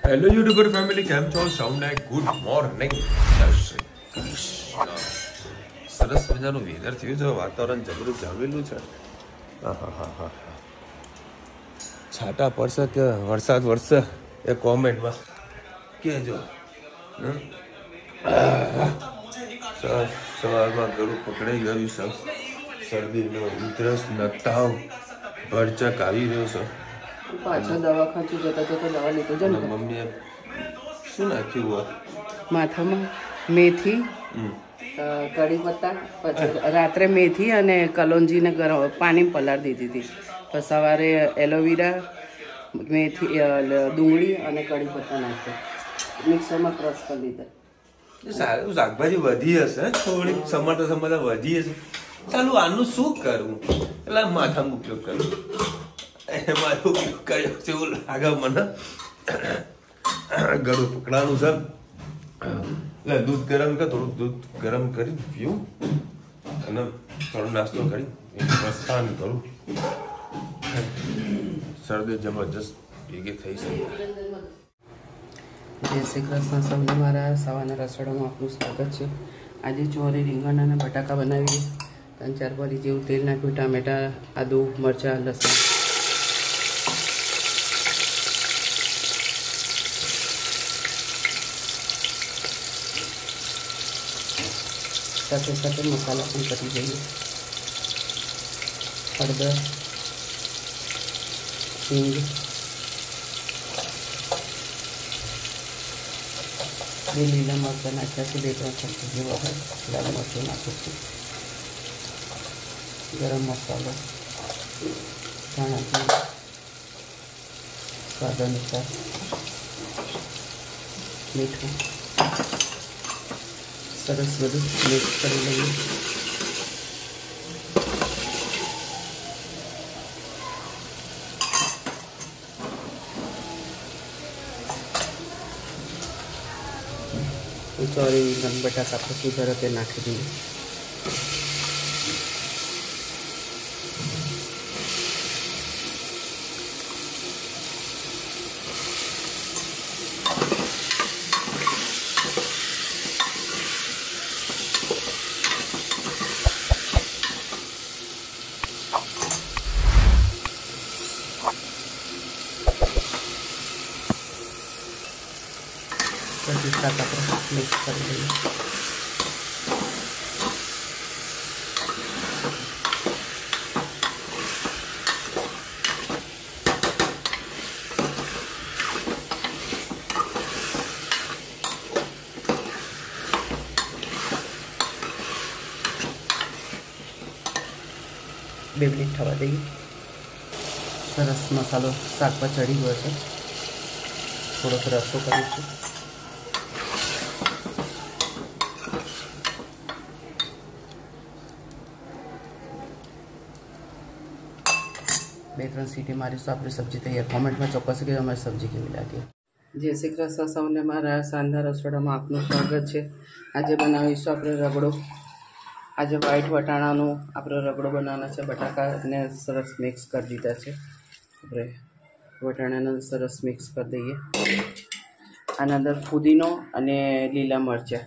Hello YouTuber family, કેમ છો? સૌને ગુડ મોર્નિંગ. સરસ મજાનું વેધર થયું છે, વાતાવરણ જબરું જામેલું છે. છાટા પડશે કે વરસાદ વરસે એ કોમેન્ટમાં કહેજો. સવારમાં ગળું પકડાઈ ગયું છે, શરદીનો ઉધરસ ન તાવ ભરચક આવી રહ્યો છે. પાછા દવાખાને જતા જતા દવા લીધો છે ને. મમ્મીએ શું નાખ્યું હોય? માથામાં મેથી, કઢી પત્તા, પછી રાત્રે મેથી અને કલોંજીને ગરમ પાણી પલાળી દીધી હતી. પછી સવારે એલોવેરા, મેથી, ડુંગળી અને કઢી પત્તા નાખ્યો, મિક્સરમાં ક્રશ કરી દીધા. સારું, શાકભાજી વધી હશે, થોડીક સમારતા વધી હશે. ચાલુ આનું શું કરવું એટલે માથામાં ઉપયોગ કરું. એમાં ઉપયોગ કર્યો છે એવું લાગે મને. ગળું પકડાનું છે એટલે દૂધ ગરમ કર, થોડુંક દૂધ ગરમ કરી પીવું અને થોડો નાસ્તો કરી પ્રસ્થાન કરું. શરદી જબરજસ્ત ભેગી થઈ શકે. જય શ્રી કૃષ્ણ સૌને મારા સવારના રસોડામાં આપનું સ્વાગત છે. આજે ચોરી રીંગણ અને બટાકા બનાવીએ. 3-4 ભરી જેવું તેલ નાખ્યું, ટામેટા, આદુ, મરચાં, લસણ. સાથે સાથે મસાલા પણ કરી દઈએ. હળદર, હિંગ, બે લીલા મરચાં નાખ્યા છે, 2-3 ચમચી જેવા લાલ મરચું નાખું છું, ગરમ મસાલો, ધાણા જીરું, સ્વાદ અનુસાર મીઠું. સરસ બધું મિક્સ કરી લઈએ. ચોરી રીંગણ બટાકા આપણે સુધારે તે નાખી દઈએ. પછી શાક આપણે મિક્સ કરી લઈએ. બે મિનિટ થવા દઈએ. સરસ મસાલો શાક પર ચડી ગયો છે. થોડોક રસો કરીશું. બે 3 સીટી મારીશું, આપણી સબ્જી તૈયાર. કોમેન્ટમાં ચોક્કસ કે અમારી સબ્જી કેવી લાગી. જય શ્રી કૃષ્ણ સૌને મારા સાંધા રસોડામાં આપનું સ્વાગત છે. આજે બનાવીશું આપણે રગડો. આજે વ્હાઈટ વટાણાનો આપણે રગડો બનાવવાનો છે. બટાકાને સરસ મિક્સ કરી દીધા છે. આપણે વટાણાને સરસ મિક્સ કરી દઈએ. આના અંદર ફુદીનો અને લીલા મરચાં.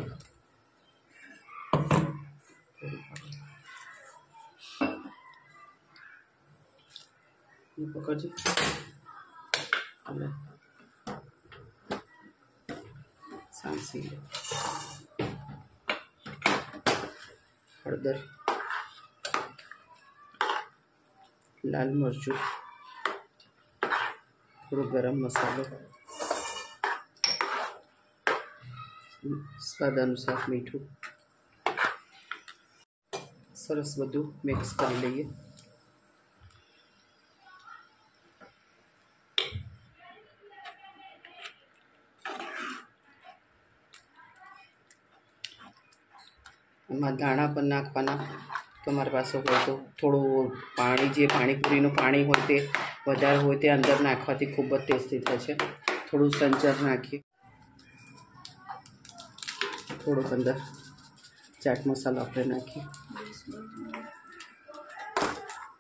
પકડજો. સાંસી હળદર, લાલ મરચું, થોડો ગરમ મસાલો, સ્વાદ અનુસાર મીઠું. સરસ બધું મિક્સ કરી લઈએ. એમાં ધાણા પણ નાખવાના. તમારી પાસે હોય તો થોડું પાણી, જે પાણીપુરીનું પાણી હોય તે વધારે હોય તે અંદર નાખવાથી ખૂબ જ ટેસ્ટી થશે. થોડું સંચર નાખીએ. થોડોક અંદર ચાટ મસાલો આપણે નાખીએ.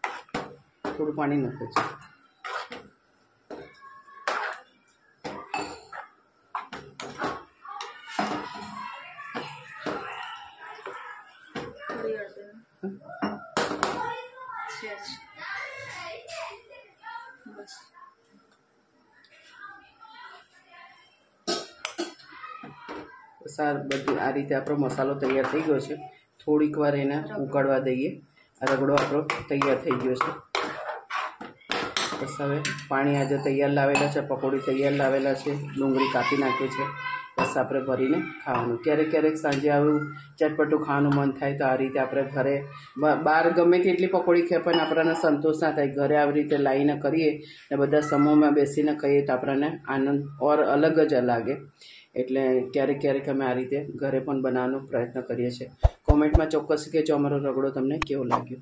થોડું પાણી નાખે છે. બધું આ રીતે આપણો મસાલો તૈયાર થઈ ગયો છે. થોડીક વાર એને ઉકળવા દઈએ. રગડો આપણો તૈયાર થઈ ગયો છે. બસ હવે પાણી આજે તૈયાર લાવેલા છે, પકોડી તૈયાર લાવેલા છે, ડુંગળી કાપી નાખી છે. બસ આપણે ભરીને ખાવાનું. ક્યારેક ક્યારેક સાંજે આવું ચટપટું ખાવાનું મન થાય તો આ રીતે આપણે ઘરે બહાર ગમે તેટલી પકોડી ખાઈએ પણ આપણને સંતોષ ના થાય. ઘરે આવી રીતે લાવીને કરીએ ને બધા સમૂહમાં બેસીને ખાઈએ તો આપણને આનંદ ઓર અલગ જ લાગે. એટલે ક્યારેક ક્યારેક અમે આ રીતે ઘરે પણ બનાવવાનો પ્રયત્ન કરીએ છીએ. કોમેન્ટમાં ચોક્કસ કહેજો અમારો રગડો તમને કેવો લાગ્યો.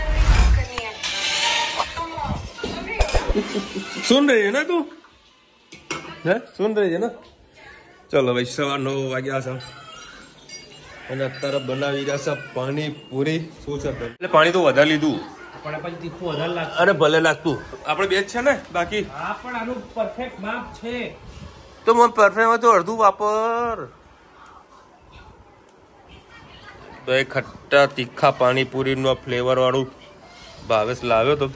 सुन रही है ना तू? है सुन रही है ना? चलो भाई 9:15 વાગ્યા છે અને અત્યારે બનાવી રહ્યા છે પાણી પૂરી. શું છે એટલે પાણી તો વધારે લીધું પણ પછી તીખું વધારે લાગશે. અરે ભલે લાગતું, આપણે બે જ છે ને બાકી. હા પણ આનું પરફેક્ટ માપ છે તો મને પરફેક્ટ તો અડધું વાપર. તો એ ખટ્ટા તીખા પાણીપુરી નું ફ્લેવર વાળું ભાવેશ લાવ્યો તો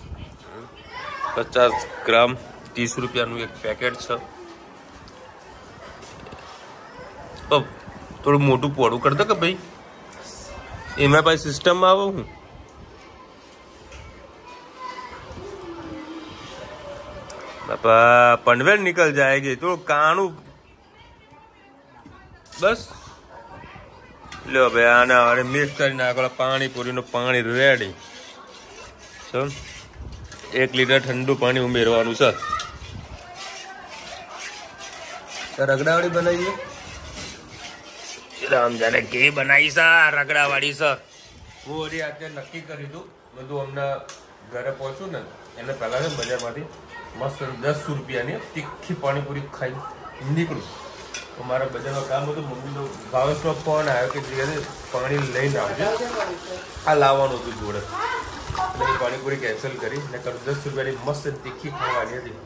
50 ગ્રામ 30 રૂપિયાનું એક પેકેટ છે. થોડું મોટું પોડું કરી દો કે ભાઈ, એમાં ભાઈ સિસ્ટમમાં આવો હું. બાપા પનવેલ निकल जाएगी तो कानू बस लो भाई आना अरे मिक्स कर नाखो. पाણીપુરી નું પાણી રેડી. 1 લીટર ઠંડુ પાણી ઉમેરવાનું છે. રગડાવાળી બનાવીએ. રામ જાને કેવી બનાવી છે રગડાવાળી છે. હું હજી અત્યારે નક્કી કરી દઉં બધું. હમણાં ઘરે પહોંચું ને એને પહેલા છે બજારમાંથી મસ્ત 10 રૂપિયાની તીખી પાણીપુરી ખાઈ નીકળું. તો મારા બજારમાં કામ હતું. મમ્મીનો ભાવેશનો ફોન આવ્યો કે જે પાણી લઈને આવજે, આ લાવવાનું હતું જોડે. એટલે પાણીપુરી કેન્સલ કરી ને 10 રૂપિયાની મસ્ત તીખી ખાવાની હતી.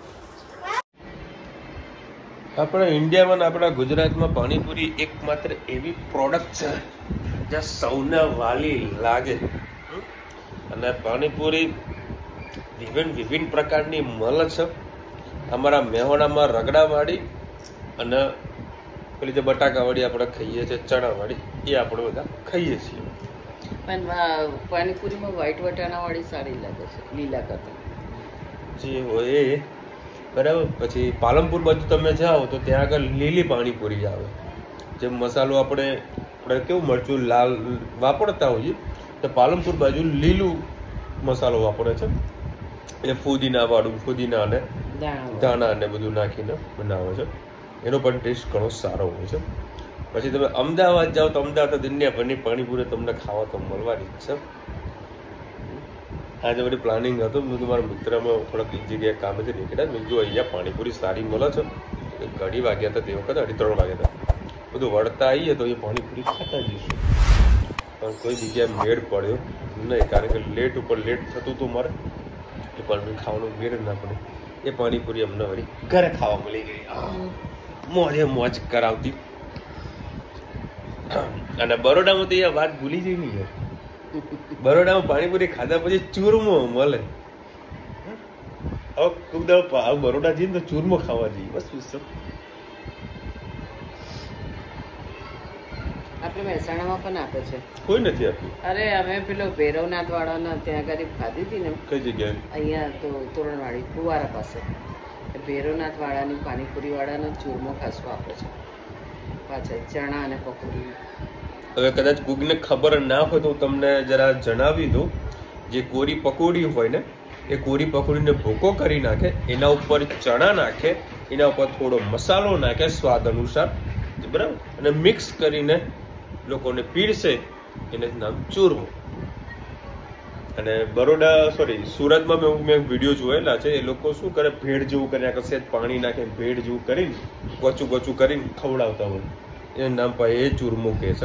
આપણા ઇન્ડિયામાં ને આપણા ગુજરાતમાં પાણીપુરી એકમાત્ર એવી પ્રોડક્ટ છે જ્યાં સૌને વાલી લાગે. અને પાણીપુરી વિભિન્ન પ્રકારની મળે છે. અમારા મેહોણામાં રગડાવાળી અને પેલી જે બટાકાવાળી આપણે ખાઈએ છીએ, ચણાવાળી, એ આપણે બધા ખાઈએ છીએ. પણ પાણીપુરીમાં વ્હાઈટ વટાણાવાળી સારી લાગે છે લીલા કરતા. જે હોય એ બરાબર. પછી પાલનપુર બાજુ તમે જાઓ તો ત્યાં આગળ લીલી પાણીપુરી આવે. જે મસાલો આપણે કેવું મરચું લાલ વાપરતા હોઈએ તો પાલનપુર બાજુ લીલું મસાલો વાપરે છે. એ ફુદીના અને દાણા અને બધું નાખીને બનાવે છે. એનો પણ ટેસ્ટ ઘણો સારો હોય છે. પછી તમે અમદાવાદ જાઓ તો અમદાવાદ દુનિયાભરની પાણીપુરી તમને ખાવા તો મળવાની જ છે. આજે બધી પ્લાનિંગ હતું. બધું મારા મિત્રમાં થોડાક બીજી જગ્યાએ કામ છે નીકળ્યા. મેં જો અહીંયા પાણીપુરી સારી મળે છે. ઘડી વાગ્યા હતા તે વખત 2:30 વાગ્યા હતા. બધું વળતા આવીએ તો એ પાણીપુરી ખાતા જઈશું. પણ કોઈ જગ્યાએ મેળ પડ્યો નહીં, કારણ કે લેટ ઉપર લેટ થતું હતું મારે. એ પાણીપુરી ખાવાનો મેળ ના પડે. એ પાણીપુરી અમને વળી ઘરે ખાવા મળી ગઈ. મોજે મોજ કરાવતી. અને બરોડામાં તો એ વાત ભૂલી જઈ નહીં. બરોડામાં પાણીપુરી ખાધા પછી ચૂરમો મળે. બરોડા જઈએ તો ચૂરમો ખાવા જઈએ. બસ આપણે મહેસાણામાં પણ આપે છે. કોઈ નથી આપ્યું. અરે અમે પેલો ભૈરવનાથ વાળાના ત્યાં આગળ ખાધી હતી ને. કઈ જગ્યાએ? અહીંયા તો તોરણવાડી ફુવારા પાસે ભૈરવનાથ વાળાની પાણીપુરી વાળાનો ચૂરમો ખાસો આપે છે પાછળ ચણા અને પકોડી. હવે કદાચ કોઈને ખબર ના હોય તો તમને જરા જણાવી દઉં. જે કોરી પકોડી હોય ને એ કોરી પકોડીને ભૂકો કરી નાખે, એના ઉપર ચણા નાખે, એના ઉપર થોડો મસાલો નાખે સ્વાદ અનુસાર, બરાબર, અને મિક્સ કરીને લોકોને પીરસે. એને નામ ચૂરમો. અને સુરતમાં મેં વિડીયો જોયેલા છે. એ લોકો શું કરે, ભેળ જેવું કરીને કશે પાણી નાખે, ભેળ જેવું કરીને ગોચું કરીને ખવડાવતા હોય. એનું નામ એ ચૂરમો કહે છે.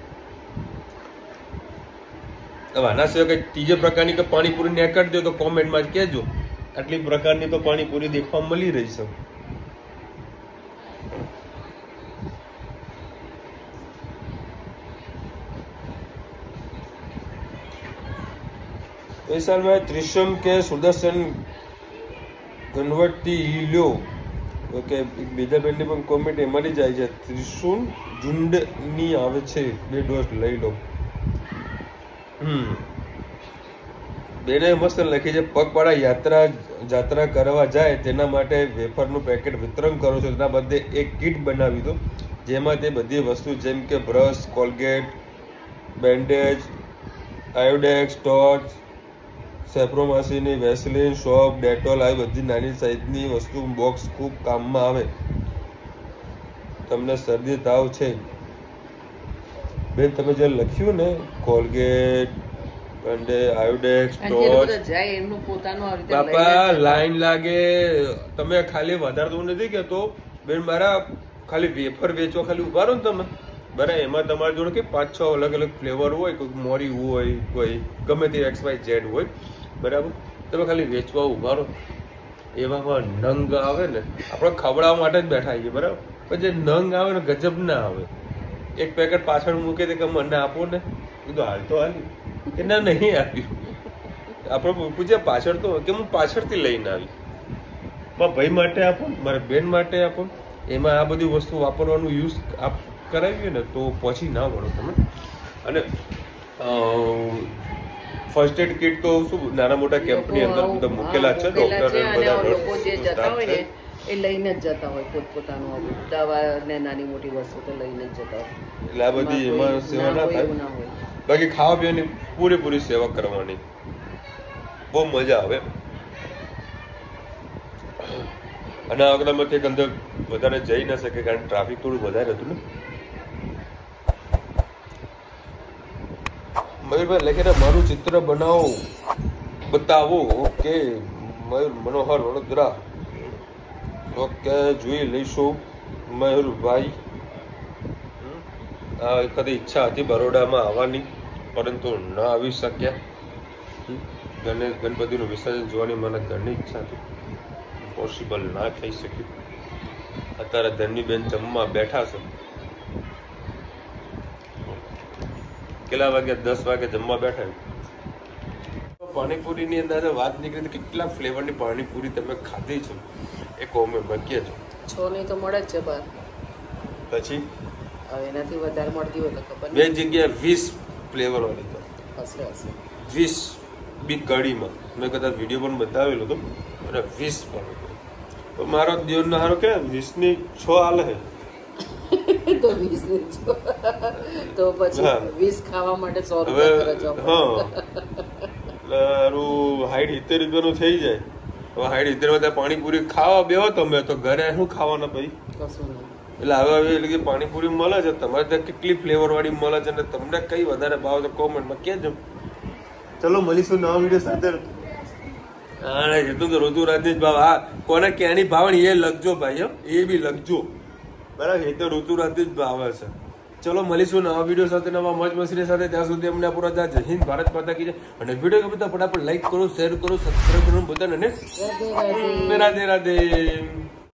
હવે આના સિવાય કઈ ત્રીજા પ્રકારની કે પાણીપુરી ને કરી દો તો કોમેન્ટમાં જ કહેજો. આટલી પ્રકારની તો પાણીપુરી દેખવા મળી રહી છે. इस साल में त्रिशम के सुदर्शन गणवती लो ઓકે એક બીજા બેનની પણ કોમેન્ટ એમાંથી જાય છે ત્રિશુલ ઝુંડની આવે છે 2 ડોઝ લઈ લો. બેને મસ્ત લખી છે પગપાળા જાત્રા કરવા જાય તેના માટે વેફરનું પેકેટ વિતરણ કરો છો તેના બદલે એક કીટ બનાવી દો જેમાં તે બધી વસ્તુ જેમ કે brush, Colgate, bandage, Iodex, torch, સેપ્રોમાસીની, વેસલીન, સોપ, ડેટોલ આવી બધી નાની સાઈઝની વસ્તુ બોક્સ ખૂબ કામમાં આવે. તમને શરદી તાવ છે બેન તમે જે લખ્યું ને કોલગેટ, આયોડેક્સ, ટોર્ચ જાય એમનું પોતાનું આવી રીતે બાપા લાઈન લાગે. તમે ખાલી વધારે તો નથી કહેતો બેન મારા ખાલી વેફર વેચવા ખાલી ઉભા રહો ને તમે બરાબર એમાં તમારી જોડે કે 5-6 અલગ અલગ ફ્લેવર હોય કોઈ મોરી હોય કોઈ ગમે તે XYZ હોય બરાબર તમે ખાલી વેચવા ઉભા રહો એવામાં નંગ આવે ને આપણે ખવડાવવા માટે જ બેઠા છીએ બરાબર પણ જે નંગ આવે ને ગજબ ના આવે. એક પેકેટ પાછળ મૂકે કે મને આપો ને કીધું હાલ તો હાલી કે ના નહીં આપ્યું. આપણે પૂછ્યા પાછળ તો કે હું પાછળથી લઈને આવી મારા ભાઈ માટે આપો મારા બેન માટે આપો એમાં આ બધી વસ્તુ વાપરવાનું યુઝ કરાવીએ ને તો પછી ના વળો તમે. અને ફર્સ્ટ એડ કિટ તો શું નાના મોટા કેમ્પની અંદર બધા મૂકેલા છે ડોક્ટર લોકો જે જતા હોય ને એ લઈને જ જતા હોય પોતપોતાનું દવા ને નાની મોટી વસ્તુ તો લઈને જ જતા હોય એટલે આ બધી એમાં સેવા ના થાય. બાકી ખાવા પીવાની પૂરેપૂરી સેવા કરવાની બહુ મજા આવે. અને આગળમાંથી અંદર વધારે જઈ ના શકે કારણ ટ્રાફિક થોડું વધારે હતું ને. મયુરભાઈ લખે મારું ચિત્ર બનાવો બતાવો ઓકે મયુર મનોહર વડોદરા ઓકે જોઈ લઈશું મયુરભાઈ. આ વખતે ઈચ્છા હતી બરોડામાં આવવાની પરંતુ ન આવી શક્યા. ગણપતિનું વિસર્જન જોવાની મને ઘણી ઈચ્છા હતી પોસિબલ ના થઈ શક્યું. અત્યારે ધનીબેન જમવા બેઠા છે. કેટલા વાગે 10 વાગે જમવા બેઠા. પાણીપુરીની અંદર વાત નીકળી કેટલા ફ્લેવરની પાણીપુરી તમે ખાધી છે એ કોમેન્ટમાં કહેજો. 6 ની તો મળે જ છે બહાર પછી હવે એનાથી વધારે મળતી હોય તો ખબર બે જગ્યાએ 20 ફ્લેવર વાળી તો હશે 20 બી કઢીમાં મેં કદાચ વિડીયો પણ બતાવેલો હતો અને 20 પણ તો મારો દેવનો હારો કે 20 ની 6 હાલે હે તો 20 ની તો પછી 20 ખાવા માટે 100 રૂપિયા ખર્ચો. હા એટલે 60-70 રૂપિયાનું થઈ જાય. હવે 60-70 માં પાણીપુરી ખાવા બેહો તમે તો ઘરે શું ખાવાના ભાઈ કશું નહીં. એટલે હવે એટલે કે પાણીપુરી મળે છે તમારે ત્યાં કેટલી ફ્લેવર વાળી મળે છે અને તમને કઈ વધારે ભાવ તો કોમેન્ટમાં કહેજો. ચલો મળીશું નવા વિડીયો સાથે. હા એટલું તો ઋતુરાજની જ ભાવ હા કોને ક્યાંની ભાવણી એ લખજો ભાઈ એ બી લખજો બરાબર. એ તો ઋતુરાજની જ ભાવે છે. ચલો મળીશું નવા વિડીયો સાથે નવા મોજ મસ્તી સાથે. ત્યાં સુધી અમને પૂરા જય હિન્દ ભારત માતા કી જય. અને વિડીયો ગમે તો ફટાફટ લાઈક કરો શેર કરો સબસ્ક્રાઈબ કરો બધાને રાધે રાધે.